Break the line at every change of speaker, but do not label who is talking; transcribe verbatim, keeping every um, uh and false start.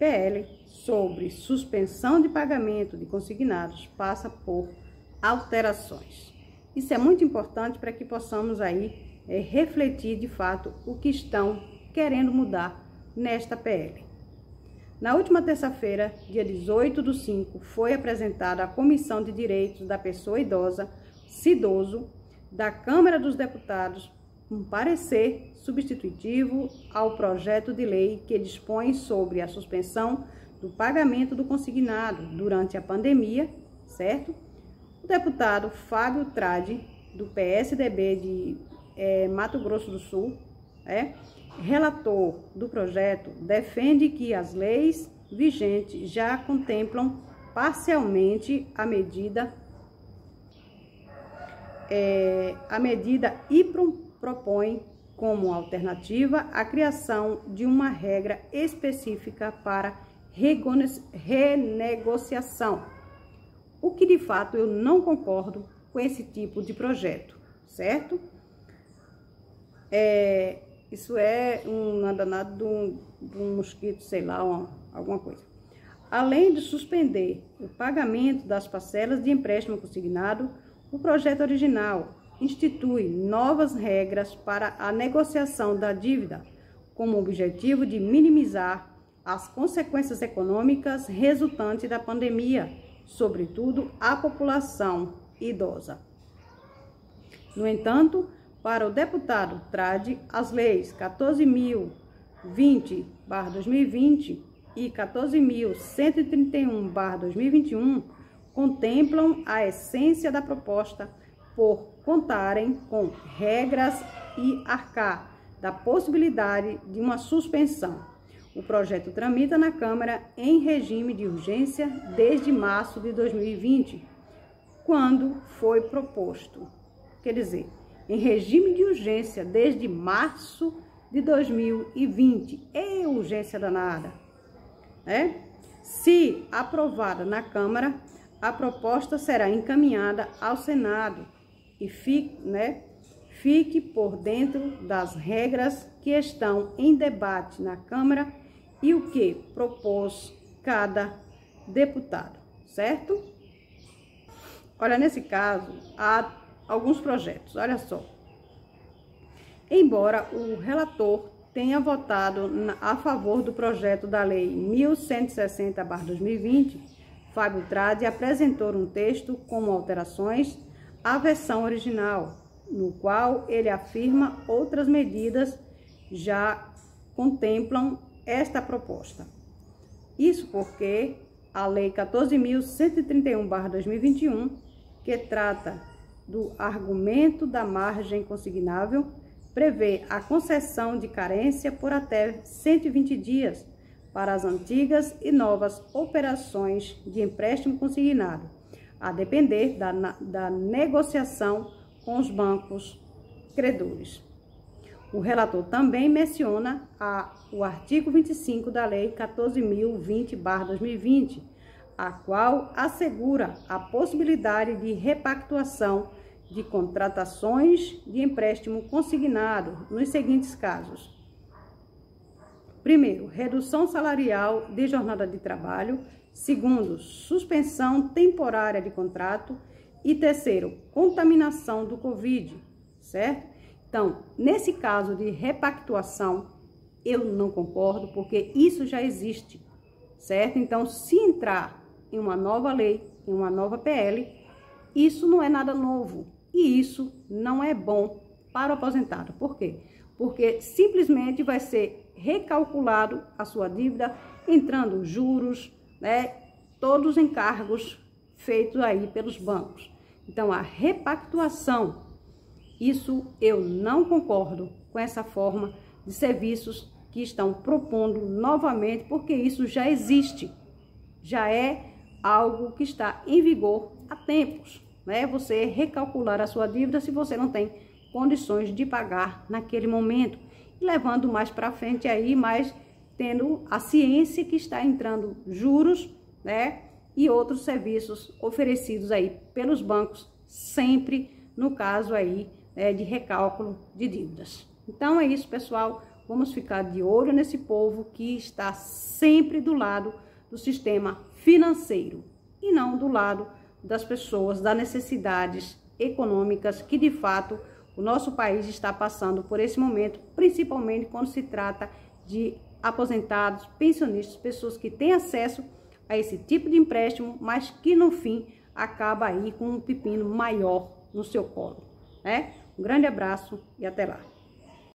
P L sobre suspensão de pagamento de consignados passa por alterações. Isso é muito importante para que possamos aí é, refletir de fato o que estão querendo mudar nesta P L. Na última terça-feira, dia dezoito do cinco, foi apresentada à Comissão de Direitos da Pessoa Idosa, CIDOSO, da Câmara dos Deputados, um parecer substitutivo ao projeto de lei que dispõe sobre a suspensão do pagamento do consignado durante a pandemia, certo? O deputado Fábio Tradi, do P S D B de é, Mato Grosso do Sul, é, relator do projeto, defende que as leis vigentes já contemplam parcialmente a medida, é, a medida e pro, propõe como alternativa a criação de uma regra específica para renegociação, o que de fato eu não concordo com esse tipo de projeto, certo? É, isso é um nada nada de um, de um mosquito, sei lá, uma, alguma coisa. Além de suspender o pagamento das parcelas de empréstimo consignado, o projeto original institui novas regras para a negociação da dívida, com o objetivo de minimizar as consequências econômicas resultantes da pandemia, sobretudo a população idosa. No entanto, para o deputado Tradi, as leis quatorze mil e vinte barra dois mil e vinte e quatorze mil cento e trinta e um barra dois mil e vinte e um contemplam a essência da proposta por contarem com regras e arcar da possibilidade de uma suspensão. O projeto tramita na Câmara em regime de urgência desde março de dois mil e vinte, quando foi proposto. Quer dizer, em regime de urgência desde março de dois mil e vinte. É urgência danada, né? Se aprovada na Câmara, a proposta será encaminhada ao Senado e fique, né, fique por dentro das regras que estão em debate na Câmara e o que propôs cada deputado, certo? Olha, nesse caso, há alguns projetos, olha só. Embora o relator tenha votado a favor do projeto da Lei mil cento e sessenta barra dois mil e vinte, Fábio Tradi apresentou um texto com alterações à versão original, no qual ele afirma outras medidas já contemplam esta proposta. Isso porque a Lei quatorze mil cento e trinta e um barra dois mil e vinte e um, que trata do argumento da margem consignável, prevê a concessão de carência por até cento e vinte dias para as antigas e novas operações de empréstimo consignado, a depender da, da negociação com os bancos credores. O relator também menciona a, o artigo vinte e cinco da Lei quatorze mil e vinte barra dois mil e vinte, a qual assegura a possibilidade de repactuação de contratações de empréstimo consignado nos seguintes casos. Primeiro, redução salarial de jornada de trabalho. Segundo, suspensão temporária de contrato. E terceiro, contaminação do Covid, certo? Então, nesse caso de repactuação, eu não concordo, porque isso já existe, certo? Então, se entrar em uma nova lei, em uma nova P L, isso não é nada novo. E isso não é bom para o aposentado. Por quê? Porque simplesmente vai ser recalculado a sua dívida, entrando juros, né, todos os encargos feitos aí pelos bancos. Então, a repactuação, isso eu não concordo com essa forma de serviços que estão propondo novamente, porque isso já existe, já é algo que está em vigor há tempos, né? Você recalcular a sua dívida se você não tem condições de pagar naquele momento, levando mais para frente aí, mas tendo a ciência que está entrando juros, né, e outros serviços oferecidos aí pelos bancos, sempre no caso aí, né, de recálculo de dívidas. Então é isso, pessoal. vamos ficar de olho nesse povo que está sempre do lado do sistema financeiro e não do lado das pessoas, das necessidades econômicas que de fato o nosso país está passando por esse momento, principalmente quando se trata de aposentados, pensionistas, pessoas que têm acesso a esse tipo de empréstimo, mas que no fim acaba aí com um pepino maior no seu colo, né? Um grande abraço e até lá.